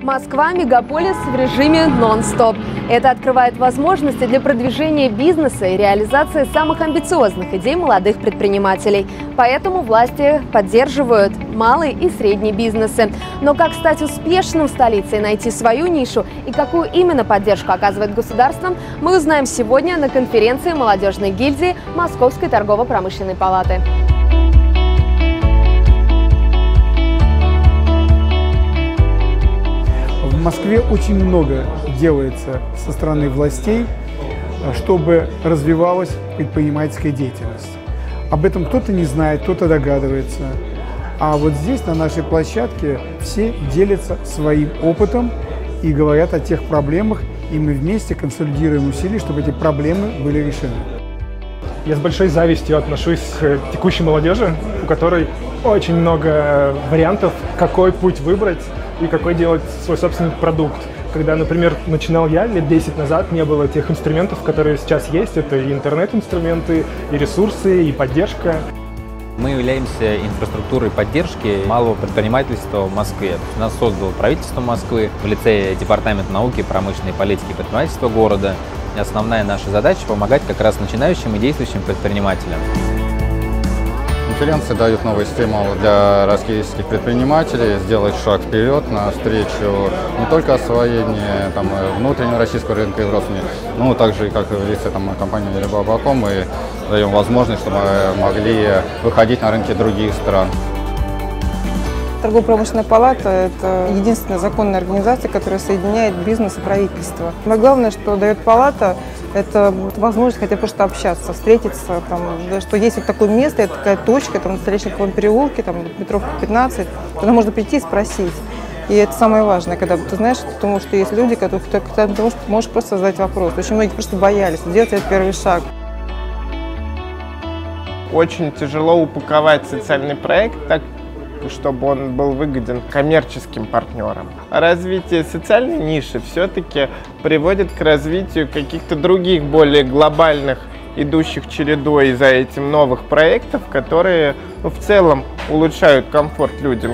Москва – мегаполис в режиме нон-стоп. Это открывает возможности для продвижения бизнеса и реализации самых амбициозных идей молодых предпринимателей. Поэтому власти поддерживают малый и средний бизнесы. Но как стать успешным в столице и найти свою нишу, и какую именно поддержку оказывает государство, мы узнаем сегодня на конференции молодежной гильдии Московской торгово-промышленной палаты. В Москве очень много делается со стороны властей, чтобы развивалась предпринимательская деятельность. Об этом кто-то не знает, кто-то догадывается. А вот здесь, на нашей площадке, все делятся своим опытом и говорят о тех проблемах, и мы вместе консолидируем усилия, чтобы эти проблемы были решены. Я с большой завистью отношусь к текущей молодежи, у которой очень много вариантов, какой путь выбрать и какой делать свой собственный продукт. Когда, например, начинал я лет 10 назад, не было тех инструментов, которые сейчас есть. Это и интернет-инструменты, и ресурсы, и поддержка. Мы являемся инфраструктурой поддержки малого предпринимательства в Москве. Нас создало правительство Москвы в лице Департамента науки, промышленной политики и предпринимательства города. И основная наша задача – помогать как раз начинающим и действующим предпринимателям. Конференция дает новый стимул для российских предпринимателей сделать шаг вперед навстречу не только освоению внутреннего российского рынка и в России, но также, как в лице компании Alibaba.com, мы даем возможность, чтобы мы могли выходить на рынки других стран. Торгово-промышленная палата – это единственная законная организация, которая соединяет бизнес и правительство. Но главное, что дает палата, это возможность хотя бы просто общаться, встретиться, что есть вот такое место, это такая точка, на Столешниковом переулке, Петровка 15, куда можно прийти и спросить. И это самое важное, когда ты знаешь, потому что есть люди, которые ты можешь просто задать вопрос. Очень многие просто боялись сделать этот первый шаг. Очень тяжело упаковать социальный проект так, чтобы он был выгоден коммерческим партнерам. Развитие социальной ниши все-таки приводит к развитию каких-то других, более глобальных, идущих чередой за этим новых проектов, которые в целом улучшают комфорт людям.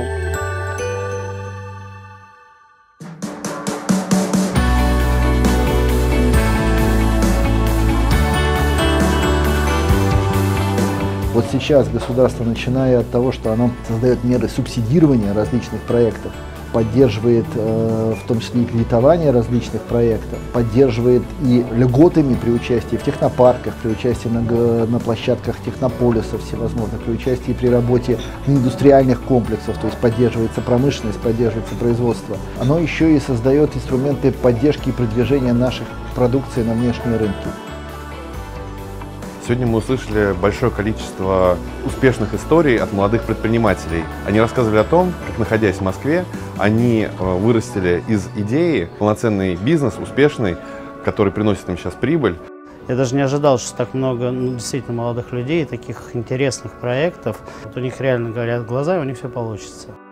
Вот сейчас государство, начиная от того, что оно создает меры субсидирования различных проектов, поддерживает в том числе и кредитование различных проектов, поддерживает и льготами при участии в технопарках, при участии на площадках технополисов всевозможных, при участии при работе индустриальных комплексов, то есть поддерживается промышленность, поддерживается производство. Оно еще и создает инструменты поддержки и продвижения наших продукций на внешние рынки. Сегодня мы услышали большое количество успешных историй от молодых предпринимателей. Они рассказывали о том, как, находясь в Москве, они вырастили из идеи полноценный бизнес, успешный, который приносит им сейчас прибыль. Я даже не ожидал, что так много действительно молодых людей, таких интересных проектов. Вот у них реально горят глаза, и у них все получится.